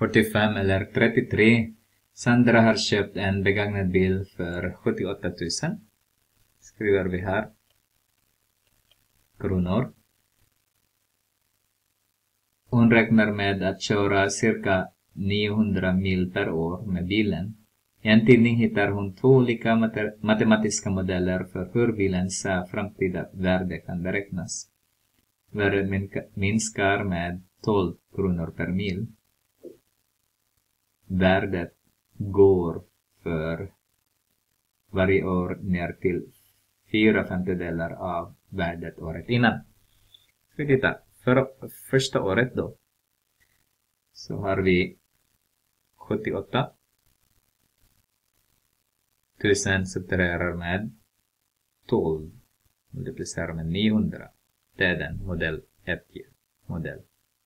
45 eller 33. Sandra har köpt en begagnad bil för 78 000. Skriver vi här. Kronor. Hon räknar med att köra cirka 900 mil per år med bilen. I en tidning hittar hon 2 olika matematiska modeller för hur bilens framtida värde kan beräknas. Värdet minskar med 12 kronor per mil. Värdet går för varje år ner till 4/5 av värdet året innan. Ska vi titta. För första året då. Så har vi 78 000 subtraherar med 12. Multiplicerar med 900. Det är den modell 1 modell.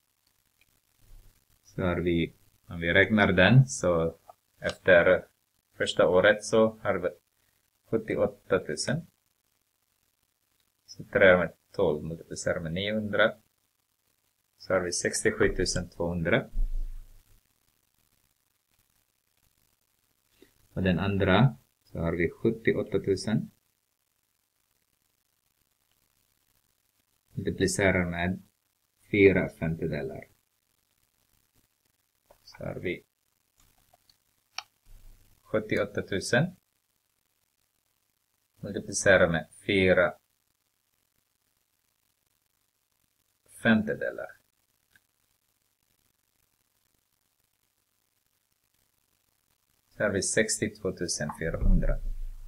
Så har vi, om vi räknar den, så efter första året så har vi 78 000. Subtraherar med 12. Multiplicerar med 900. Så har vi 67 200. Och den andra så har vi 78 000. Multiplicerar med 4/5. Så har vi 78 000. Multiplicerar med 4/5. Så har vi 62 400.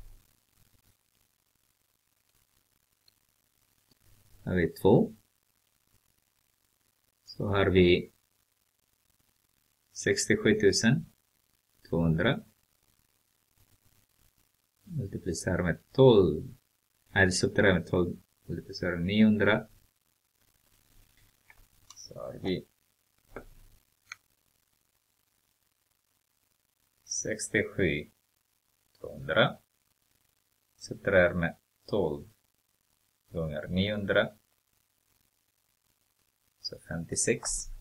Har vi 2. Så har vi 67 200. Multiplicerar med 12. Nej, subtraherar med 12. Multiplicerar med 900. Så har vi 67 200. Subtraherar med 12 gånger 900. Så 56.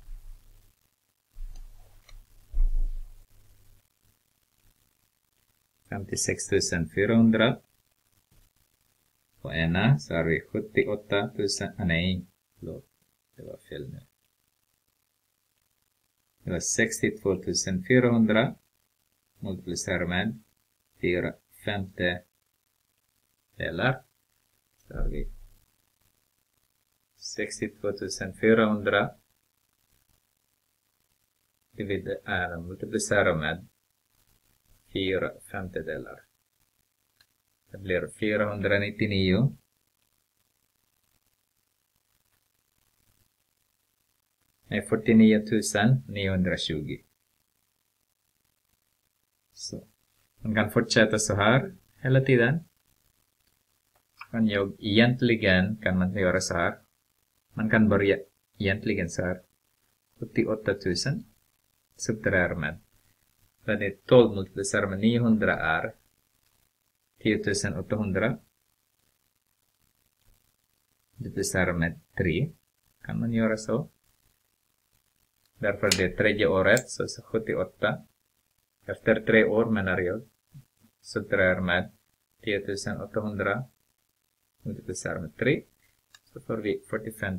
$56,400. På ena så har vi 78 000. Nej, förlåt. Det var fel nu. Det var 62 400. Multiplicerar med 4/5. Så har vi 62 400. Multiplicerar med 4/5. Det blir 499. Nej, 49 920. Så. Man kan fortsätta så här hela tiden. Egentligen kan man göra så här. Man kan börja egentligen så här. 78 000. Subtraherar med. För det är 12 multiplicerar med 900 är 10 800. Multiplicerar med 3. Kan man göra så. Därför det är tredje året så 78. Efter 3 år menar jag. Subtraherar med 10 800. Multiplicerar med 3. Så får vi 45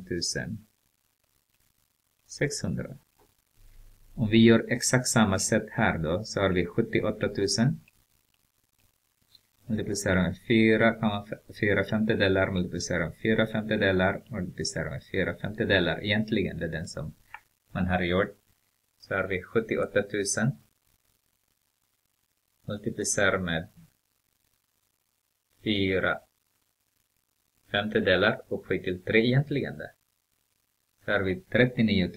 600. Om vi gör exakt samma sätt här då. Så har vi 78 000. Multiplicerar med 4/5. Multiplicerar med 4/5. Multiplicerar med 4/5. Egentligen det är den som man har gjort. Så har vi 78 000. Multiplicerar med 4/5 upphöjt till 3 egentligen det. Så har vi 39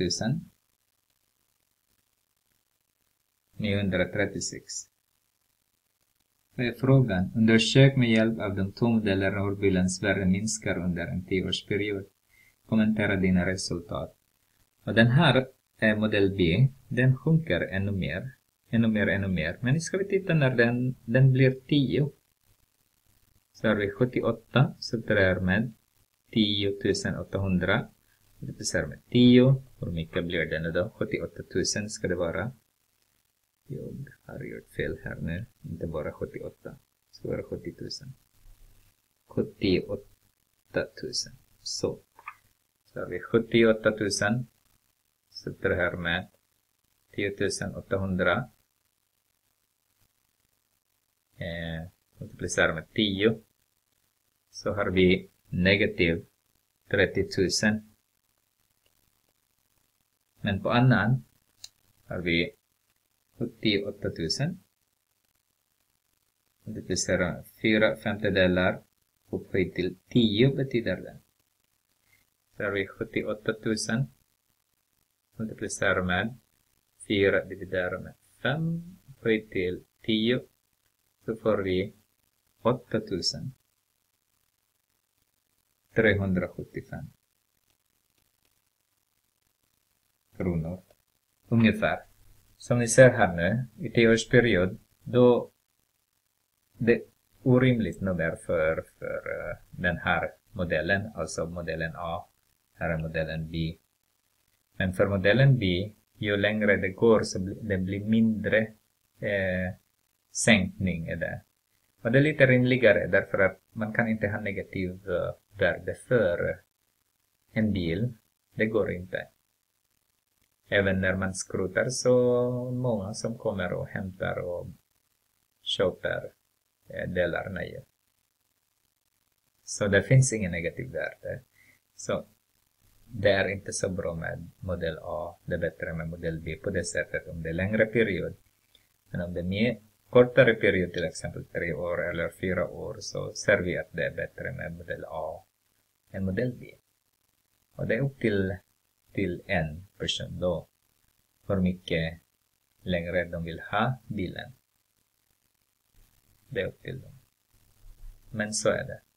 936. Vad är frågan? Undersök med hjälp av de 2 modellerna hur bilens värde minskar under en 10-årsperiod. Kommentera dina resultat. Och den här är modell B. Den sjunker ännu mer. Men nu ska vi titta när den blir 10. Så har vi 78. Subtraherar med 10 800. Multiplicerar med 10. Hur mycket blir det nu då? 78 000 ska det vara. Jag har gjort fel här nu. Inte bara 78. Så var det 70 000. 78 000. Så har vi 78 000. Sätter det här med 10 800. Multiplicerar med 10. Så har vi negativ 30 000. Men på annan har vi 78 000. Multiplicerar 4/5 upphöjt till 10 betyder det. Så har vi 78 000. Multiplicerar med 4 dividerar med 5 upphöjt till 10. Så får vi 8 375 kronor. Ungefär. Som ni ser här nu, i 10-årsperiod, då det är orimligt nummer för den här modellen, alltså modellen A. Här är modellen B. Men för modellen B, ju längre det går så det blir mindre sänkning i det. Och det är lite rimligare därför att man kan inte ha negativ värde för en bil. Det går inte. Även när man skrotar så många som kommer och hämtar och köper delarna ju. Så det finns ingen negativ värde. Så det är inte så bra med modell A. Det är bättre med modell B på det sättet om det är längre period. Men om det är mer kortare period, till exempel 3 år eller 4 år, så ser vi att det är bättre med modell A än modell B. Och det är upp till en person då. Hur mycket längre de vill ha bilen. Det är upp till dem. Men så är det.